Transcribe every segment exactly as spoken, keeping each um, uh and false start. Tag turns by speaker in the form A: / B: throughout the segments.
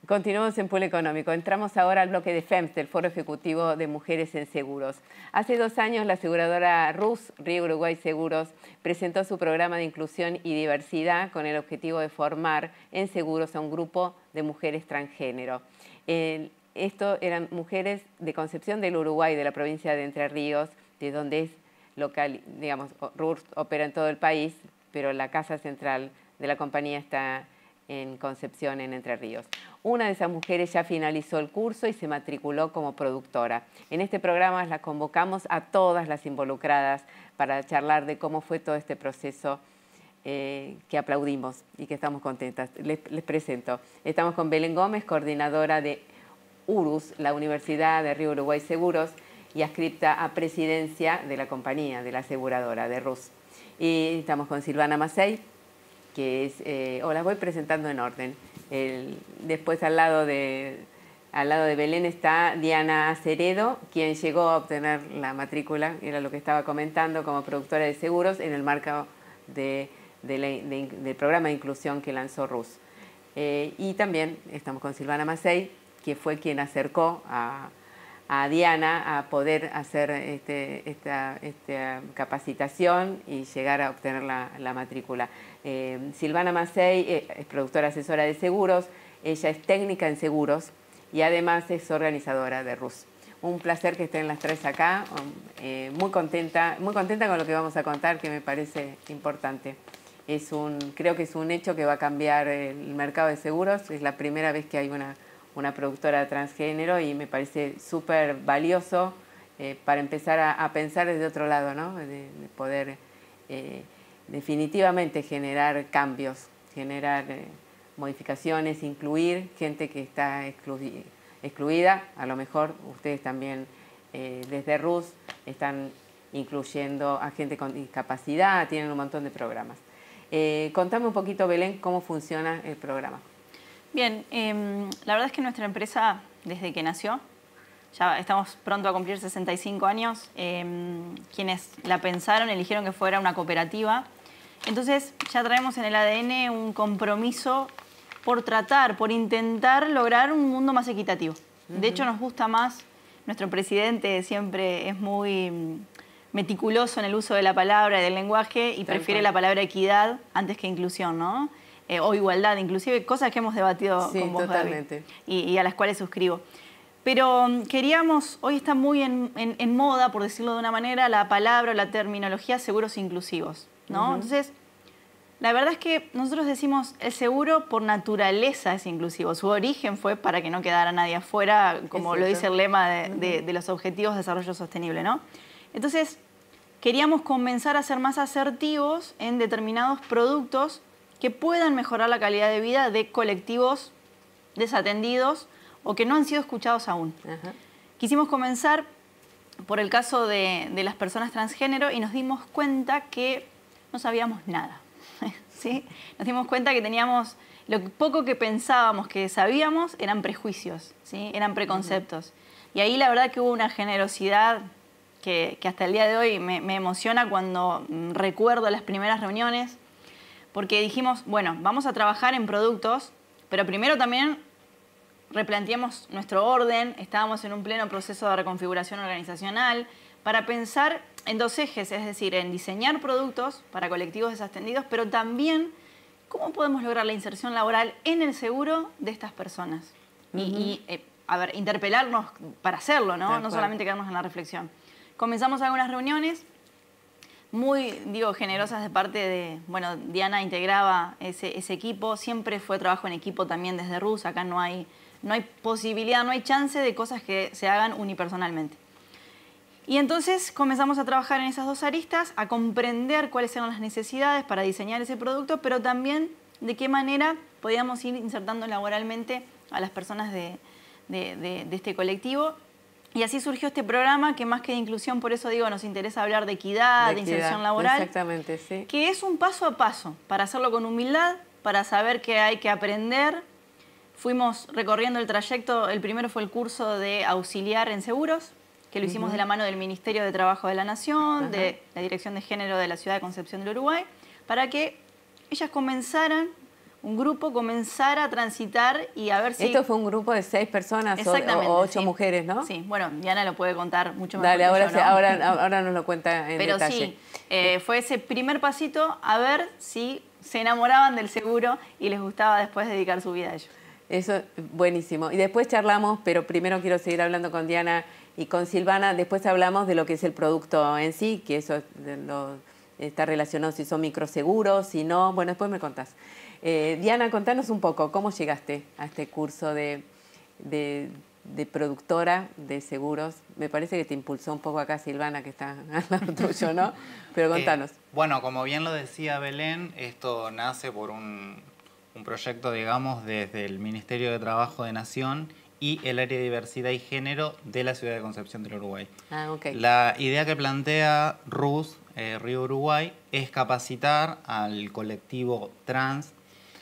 A: Continuamos en Polo Económico. Entramos ahora al bloque de FEMS, del Foro Ejecutivo de Mujeres en Seguros. Hace dos años la aseguradora R U S, Río Uruguay Seguros, presentó su programa de inclusión y diversidad con el objetivo de formar en seguros a un grupo de mujeres transgénero. Eh, esto eran mujeres de Concepción del Uruguay, de la provincia de Entre Ríos, de donde es local, digamos, R U S opera en todo el país, pero la casa central de la compañía está en Concepción, en Entre Ríos. Una de esas mujeres ya finalizó el curso y se matriculó como productora. En este programa las convocamos a todas las involucradas para charlar de cómo fue todo este proceso eh, que aplaudimos y que estamos contentas. Les, les presento. Estamos con Belén Gómez, coordinadora de U R U S, la Universidad de Río Uruguay Seguros, y adscripta a presidencia de la compañía, de la aseguradora de R U S. Y estamos con Silvana Macei, que es, eh, o las voy presentando en orden. El, después al lado, de, al lado de Belén está Diana Aceredo, quien llegó a obtener la matrícula, era lo que estaba comentando, como productora de seguros en el marco de, de la, de, del programa de inclusión que lanzó R U S. Eh, y también estamos con Silvana Macei, que fue quien acercó a, a Diana a poder hacer este, esta, esta capacitación y llegar a obtener la, la matrícula. Eh, Silvana Macei eh, es productora asesora de seguros, ella es técnica en seguros y además es organizadora de R U S. Un placer que estén las tres acá, eh, muy contenta, muy contenta con lo que vamos a contar, que me parece importante. Es un, creo que es un hecho que va a cambiar el mercado de seguros, es la primera vez que hay una, una productora transgénero y me parece súper valioso eh, para empezar a, a pensar desde otro lado, ¿no? de, de poder eh, definitivamente generar cambios, generar eh, modificaciones, incluir gente que está exclu excluida. A lo mejor ustedes también eh, desde R U S están incluyendo a gente con discapacidad, tienen un montón de programas. Eh, contame un poquito, Belén, cómo funciona el programa.
B: Bien, eh, la verdad es que nuestra empresa, desde que nació, ya estamos pronto a cumplir sesenta y cinco años, eh, quienes la pensaron eligieron que fuera una cooperativa. Entonces ya traemos en el A D N un compromiso por tratar, por intentar lograr un mundo más equitativo. Uh-huh. De hecho, nos gusta más, nuestro presidente siempre es muy meticuloso en el uso de la palabra y del lenguaje y Tal prefiere cual. la palabra equidad antes que inclusión, ¿no? Eh, o igualdad, inclusive, cosas que hemos debatido
A: sí,
B: con vos,
A: totalmente.
B: Gaby, y, y a las cuales suscribo. Pero um, queríamos, hoy está muy en, en, en moda, por decirlo de una manera, la palabra o la terminología seguros inclusivos, ¿no? Uh-huh. Entonces, la verdad es que nosotros decimos el seguro por naturaleza es inclusivo. Su origen fue para que no quedara nadie afuera, como lo dice el lema de, uh-huh. de, de los Objetivos de Desarrollo Sostenible, ¿no? Entonces, queríamos comenzar a ser más asertivos en determinados productos que puedan mejorar la calidad de vida de colectivos desatendidos o que no han sido escuchados aún. Uh-huh. Quisimos comenzar por el caso de, de las personas transgénero y nos dimos cuenta que no sabíamos nada. ¿Sí? Nos dimos cuenta que teníamos, lo poco que pensábamos que sabíamos eran prejuicios, ¿sí? Eran preconceptos. Uh-huh. Y ahí la verdad que hubo una generosidad que, que hasta el día de hoy me, me emociona cuando recuerdo las primeras reuniones, porque dijimos, bueno, vamos a trabajar en productos, pero primero también replanteamos nuestro orden, estábamos en un pleno proceso de reconfiguración organizacional para pensar en dos ejes, es decir, en diseñar productos para colectivos desatendidos, pero también cómo podemos lograr la inserción laboral en el seguro de estas personas. Uh-huh. Y, y eh, a ver, interpelarnos para hacerlo, ¿no? No solamente quedarnos en la reflexión. Comenzamos algunas reuniones muy, digo, generosas de parte de, bueno, Diana integraba ese, ese equipo, siempre fue trabajo en equipo también desde R U S, acá no hay, no hay posibilidad, no hay chance de cosas que se hagan unipersonalmente. Y entonces comenzamos a trabajar en esas dos aristas, a comprender cuáles eran las necesidades para diseñar ese producto, pero también de qué manera podíamos ir insertando laboralmente a las personas de, de, de, de este colectivo. Y así surgió este programa que más que de inclusión, por eso digo, nos interesa hablar de equidad, de, de equidad, inserción laboral.
A: Exactamente, sí.
B: Que es un paso a paso, para hacerlo con humildad, para saber que hay que aprender. Fuimos recorriendo el trayecto, el primero fue el curso de auxiliar en seguros, que lo hicimos uh-huh. de la mano del Ministerio de Trabajo de la Nación, uh-huh. de la Dirección de Género de la Ciudad de Concepción del Uruguay, para que ellas comenzaran un grupo comenzara a transitar y a ver si...
A: Esto fue un grupo de seis personas o, o ocho
B: sí.
A: mujeres, ¿no?
B: Sí, bueno, Diana lo puede contar mucho mejor.
A: Dale, ahora,
B: que yo, ¿no?
A: ahora, ahora nos lo cuenta en
B: Pero
A: detalle.
B: sí, eh, fue ese primer pasito a ver si se enamoraban del seguro y les gustaba después dedicar su vida a ello. Eso,
A: buenísimo. Y después charlamos, pero primero quiero seguir hablando con Diana y con Silvana. Después hablamos de lo que es el producto en sí, que eso lo, está relacionado si son microseguros, si no. Bueno, después me contás. Eh, Diana, contanos un poco, ¿cómo llegaste a este curso de, de, de productora de seguros? Me parece que te impulsó un poco acá Silvana, que está al lado tuyo, ¿no? Pero contanos.
C: Eh, bueno, como bien lo decía Belén, esto nace por un, un proyecto, digamos, desde el Ministerio de Trabajo de Nación y el área de diversidad y género de la ciudad de Concepción del Uruguay.
A: Ah, okay.
C: La idea que plantea R U S, eh, Río Uruguay, es capacitar al colectivo trans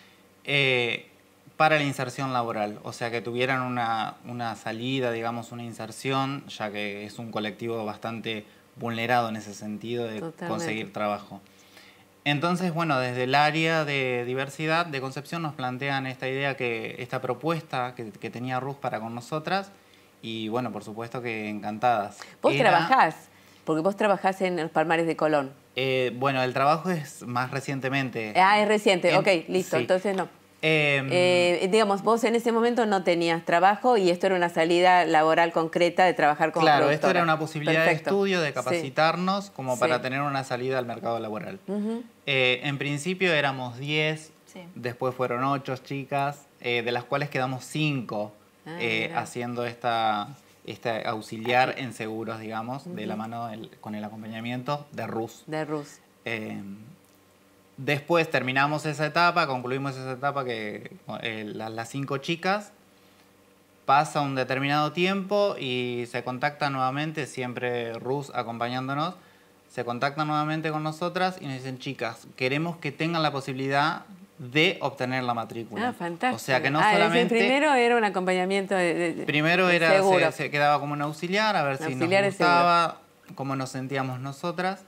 C: eh, para la inserción laboral, o sea, que tuvieran una, una salida, digamos, una inserción, ya que es un colectivo bastante vulnerado en ese sentido de Totalmente. conseguir trabajo. Entonces, bueno, desde el área de diversidad de Concepción nos plantean esta idea, que esta propuesta que, que tenía R U S para con nosotras, y bueno, por supuesto que encantadas.
A: ¿Vos
C: Era,
A: trabajás? Porque vos trabajás en los Palmares de Colón.
C: Eh, bueno, el trabajo es más recientemente.
A: Ah, es reciente, en, ok, listo,
C: sí.
A: entonces no.
C: Eh,
A: eh, digamos, vos en ese momento no tenías trabajo y esto era una salida laboral concreta de trabajar como
C: Claro,
A: productora.
C: esto era una posibilidad
A: Perfecto.
C: de estudio, de capacitarnos
A: sí.
C: como para sí. tener una salida al mercado laboral.
A: Uh-huh.
C: eh, en principio éramos diez,
B: sí.
C: después fueron ocho chicas, eh, de las cuales quedamos cinco ah, eh, haciendo esta, esta auxiliar en seguros, digamos, uh-huh. de la mano del, con el acompañamiento de R U S.
A: De R U S.
C: Eh, Después terminamos esa etapa, concluimos esa etapa que eh, las, las cinco chicas, pasa un determinado tiempo y se contacta nuevamente, siempre R U S acompañándonos, se contacta nuevamente con nosotras y nos dicen, chicas, queremos que tengan la posibilidad de obtener la matrícula.
A: Ah, fantástico.
C: O sea que no
A: ah,
C: solamente...
A: primero era un acompañamiento de, de
C: Primero
A: de
C: era, se, se quedaba como un auxiliar, a ver si nos gustaba, cómo nos sentíamos nosotras.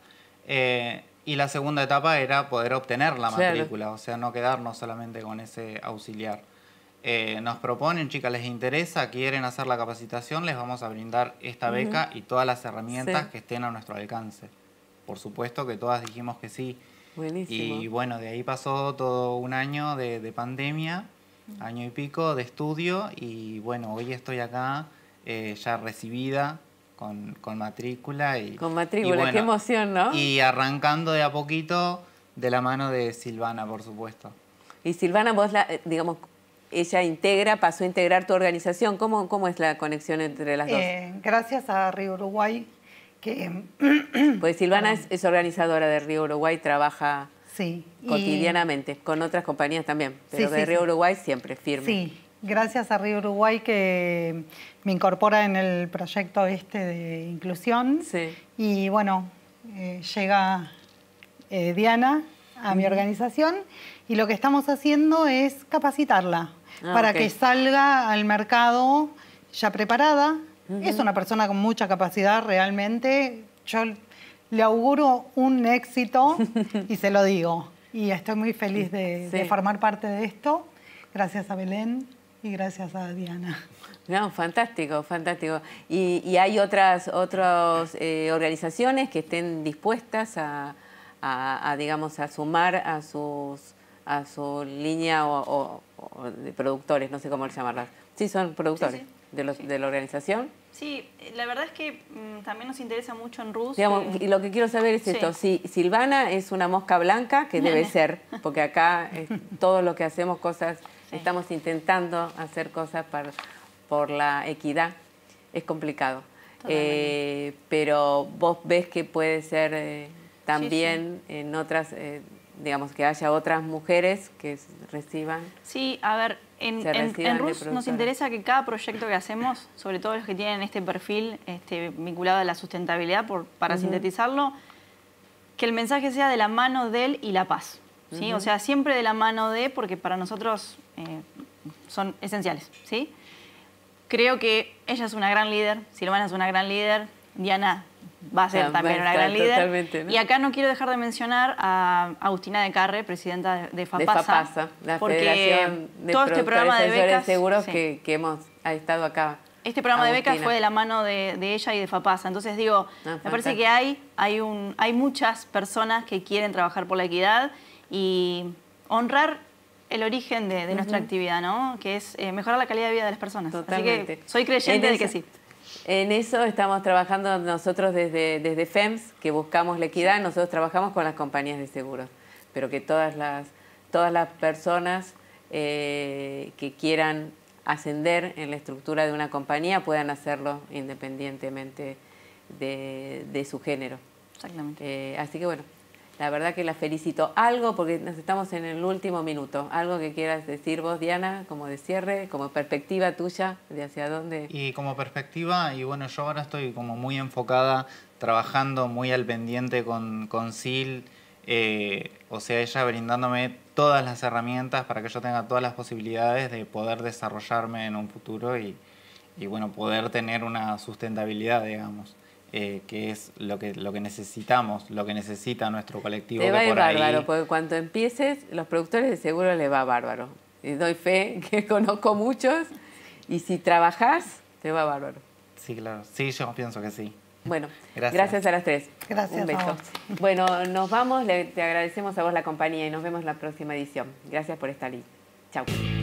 C: Eh, Y la segunda etapa era poder obtener la matrícula, claro. o sea, no quedarnos solamente con ese auxiliar. Eh, nos proponen, chicas, les interesa, quieren hacer la capacitación, les vamos a brindar esta beca uh-huh. y todas las herramientas sí. que estén a nuestro alcance. Por supuesto que todas dijimos que sí.
A: Buenísimo.
C: Y bueno, de ahí pasó todo un año de, de pandemia, uh-huh. año y pico de estudio, y bueno, hoy estoy acá eh, ya recibida. Con, con matrícula. Y,
A: con matrícula,
C: y bueno,
A: qué emoción, ¿no?
C: Y arrancando de a poquito de la mano de Silvana, por supuesto.
A: Y Silvana, vos, la, digamos, ella integra, pasó a integrar tu organización. ¿Cómo, cómo es la conexión entre las dos?
D: Eh, gracias a Río Uruguay. Que,
A: pues Silvana es, es organizadora de Río Uruguay, trabaja
D: sí,
A: cotidianamente, y... con otras compañías también, pero
D: sí,
A: de
D: sí,
A: Río
D: sí.
A: Uruguay siempre, firme.
D: Sí. Gracias a Río Uruguay que me incorpora en el proyecto este de inclusión.
A: Sí.
D: Y bueno, eh, llega eh, Diana a mi organización y lo que estamos haciendo es capacitarla ah, para okay. que salga al mercado ya preparada. Uh-huh. Es una persona con mucha capacidad realmente. Yo le auguro un éxito y se lo digo. Y estoy muy feliz de, sí. de formar parte de esto. Gracias a Belén. Y gracias a Diana.
A: No, fantástico, fantástico. ¿Y, y hay otras, otras eh, organizaciones que estén dispuestas a, a, a, digamos, a sumar a, sus, a su línea o, o, o de productores, no sé cómo llamarlas? Sí, son productores sí, sí. De, los, sí. de la organización.
B: Sí, la verdad es que mmm, también nos interesa mucho en R U S.
A: Digamos, eh, y lo que quiero saber es sí. esto, si Silvana es una mosca blanca, que debe ser, porque acá es, todo lo que hacemos cosas... Sí. Estamos intentando hacer cosas para, por la equidad. Es complicado. Eh, pero vos ves que puede ser eh, también sí, sí. en otras, eh, digamos, que haya otras mujeres que reciban.
B: Sí, a ver, en, en, en R U S nos interesa que cada proyecto que hacemos, sobre todo los que tienen este perfil este, vinculado a la sustentabilidad, por, para uh-huh. sintetizarlo, que el mensaje sea de la mano de él y la paz. ¿Sí? Uh-huh. O sea, siempre de la mano de, porque para nosotros eh, son esenciales, ¿sí? Creo que ella es una gran líder, Silvana es una gran líder, Diana va a ser
A: Ah,
B: también
A: va a
B: una
A: estar
B: gran líder.
A: totalmente, ¿no?
B: Y acá no quiero dejar de mencionar a Agustina de Carre, presidenta de, de FAPASA.
A: De FAPASA, la
B: porque
A: Federación de
B: todo este
A: Productores
B: programa de
A: Asesores
B: becas,
A: Seguros
B: sí.
A: que, que hemos ha estado acá.
B: Este programa
A: Agustina.
B: de becas fue de la mano de, de ella y de FAPASA. Entonces digo,
A: Ah,
B: me parece
A: fantástico.
B: que hay, hay, un, hay muchas personas que quieren trabajar por la equidad y honrar el origen de, de nuestra actividad, ¿no? Que es eh, mejorar la calidad de vida de las personas.
A: Totalmente.
B: Así que soy creyente
A: En
B: de que
A: eso-
B: sí.
A: En eso estamos trabajando nosotros desde, desde F E M S, que buscamos la equidad. Nosotros trabajamos con las compañías de seguros, pero que todas las, todas las personas eh, que quieran ascender en la estructura de una compañía puedan hacerlo independientemente de, de su género.
B: Exactamente.
A: Eh, así que bueno, la verdad que la felicito. Algo, porque nos estamos en el último minuto, algo que quieras decir vos, Diana, como de cierre, como perspectiva tuya, de hacia dónde...
C: Y como perspectiva, y bueno, yo ahora estoy como muy enfocada, trabajando muy al pendiente con, con Sil, eh, o sea, ella brindándome todas las herramientas para que yo tenga todas las posibilidades de poder desarrollarme en un futuro y, y bueno, poder tener una sustentabilidad, digamos. Eh, que es lo que, lo que necesitamos, lo que necesita nuestro colectivo.
A: Te va a
C: que
A: ir
C: por ahí-
A: bárbaro, porque cuando empieces, los productores de seguro les va bárbaro. Y doy fe que conozco muchos, y si trabajás, te va bárbaro.
C: Sí, claro. Sí, yo pienso que sí.
A: Bueno,
C: Gracias.
A: gracias a las tres.
D: Gracias
A: Un beso.
D: a vos.
A: Bueno, nos vamos, le- te agradecemos a vos la compañía y nos vemos en la próxima edición. Gracias por estar ahí. Chau.